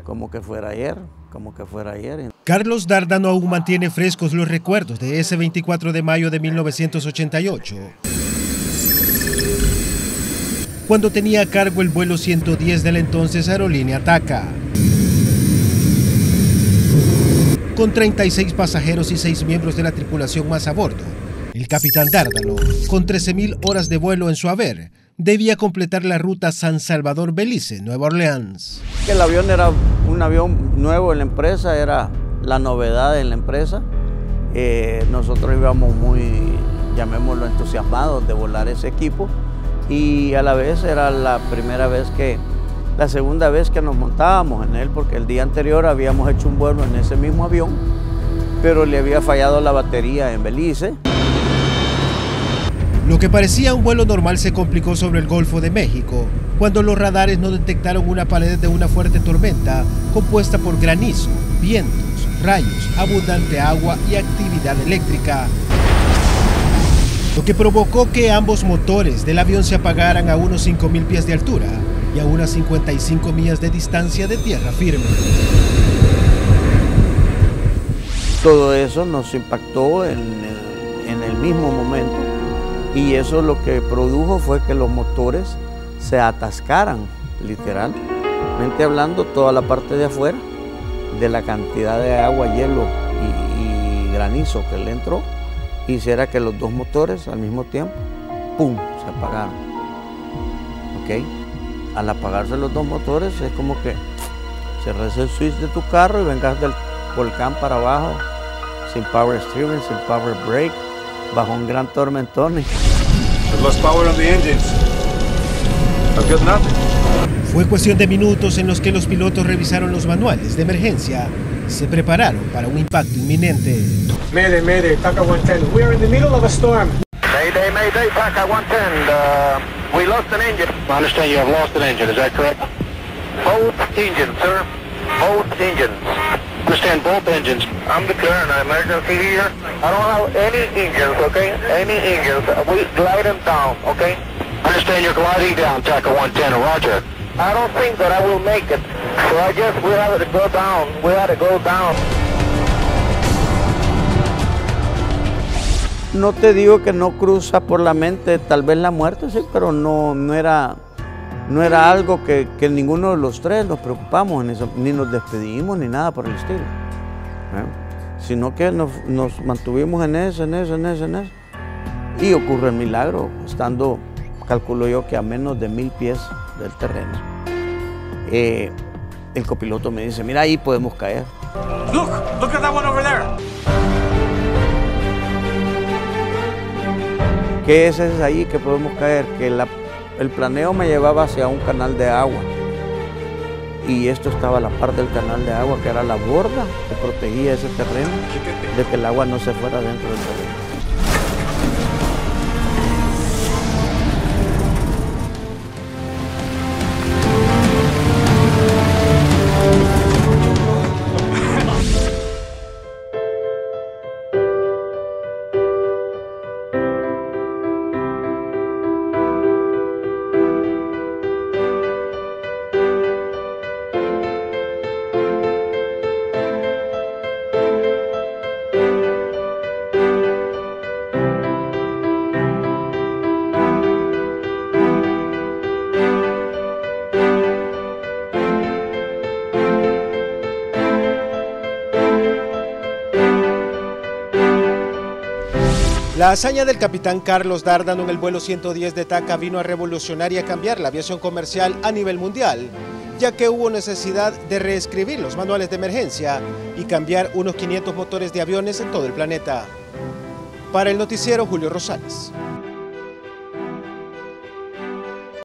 como que fuera ayer, como que fuera ayer. Carlos Dárdano aún mantiene frescos los recuerdos de ese 24 de mayo de 1988, cuando tenía a cargo el vuelo 110 de la entonces aerolínea TACA. Con 36 pasajeros y 6 miembros de la tripulación más a bordo, el capitán Dárdano, con 13.000 horas de vuelo en su haber, debía completar la ruta San Salvador-Belice, Nueva Orleans. El avión era un avión nuevo en la empresa, era la novedad en la empresa. Nosotros íbamos muy, llamémoslo, entusiasmados de volar ese equipo, y a la vez era la segunda vez que nos montábamos en él, porque el día anterior habíamos hecho un vuelo en ese mismo avión, pero le había fallado la batería en Belice. Lo que parecía un vuelo normal se complicó sobre el Golfo de México, cuando los radares no detectaron una pared de una fuerte tormenta compuesta por granizo, vientos, rayos, abundante agua y actividad eléctrica, lo que provocó que ambos motores del avión se apagaran a unos 5.000 pies de altura y a unas 55 millas de distancia de tierra firme. Todo eso nos impactó en el mismo momento, y eso lo que produjo fue que los motores se atascaran, literalmente hablando, toda la parte de afuera, de la cantidad de agua, hielo y granizo que le entró, hiciera que los dos motores al mismo tiempo, ¡pum!, se apagaron. ¿Ok? Al apagarse los dos motores es como que cerres el switch de tu carro y vengas del volcán para abajo, sin power steering, sin power brake, bajo un gran tormentón. Fue cuestión de minutos en los que los pilotos revisaron los manuales de emergencia y se prepararon para un impacto inminente. Mayday, Mayday, TACA 110. We are in the middle of a storm. Mayday, Mayday, TACA 110. We lost an engine. I understand you have lost an engine, is that correct? Both engines, sir. Both engines. Understand both engines. I'm declaring an emergency here. I don't have any engines, okay? Any engines. We glide them down, okay? I understand you're gliding down, TACA 110, roger. I don't think that I will make it. So I guess we have to go down. We have to go down. No te digo que no cruza por la mente tal vez la muerte, sí, pero no era algo que ninguno de los tres nos preocupamos en eso, ni nos despedimos ni nada por el estilo, sino que nos mantuvimos en eso, y ocurre el milagro, estando, calculo yo, que a menos de 1.000 pies del terreno. El copiloto me dice, mira, ahí podemos caer. Look at that one over there. ¿Qué es ahí que podemos caer? Que el planeo me llevaba hacia un canal de agua, y esto estaba a la par del canal de agua, que era la borda que protegía ese terreno de que el agua no se fuera dentro del terreno. La hazaña del capitán Carlos Dárdano en el vuelo 110 de TACA vino a revolucionar y a cambiar la aviación comercial a nivel mundial, ya que hubo necesidad de reescribir los manuales de emergencia y cambiar unos 500 motores de aviones en todo el planeta. Para el noticiero, Julio Rosales.